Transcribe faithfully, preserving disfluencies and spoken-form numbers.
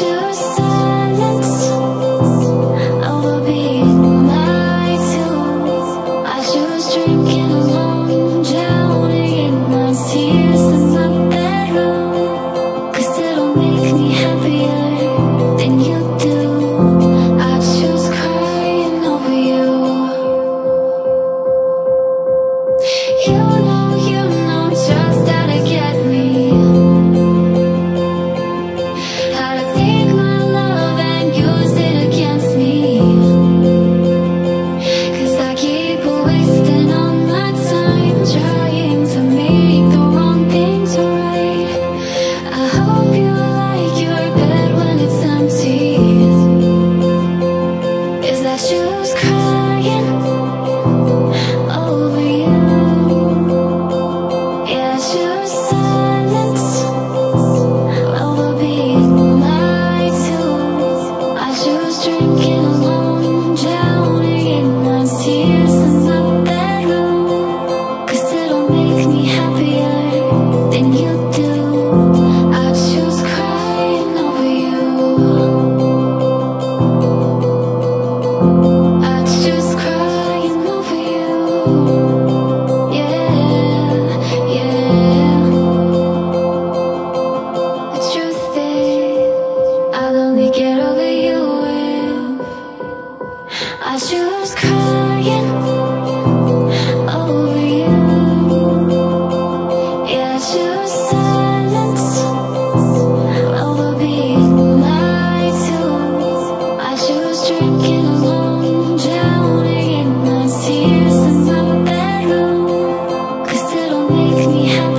choose silence over being lied to. I choose drinking alone, drowning in my tears in my bedroom, 'cause it'll make me happier than you do. I choose crying over you. You know, you know just how to get me, how to take my love and use it against me. 'Cause I keep wasting all my time trying to make the wrong things right. I hope you like your bed when it's empty, 'cause I choose crying over you. Yeah, I choose silence over being lied to. I choose drinking alone, drowning in my tears in my bedroom, 'cause it'll make me happier than you do. I choose crying over you. I choose crying over you. Yeah, yeah. The truth is, I'll only get over you if I choose crying over you. Yeah, I choose silence over being lied to. I choose drinking alone, drowning in my tears in my bedroom, 'cause it'll make me happy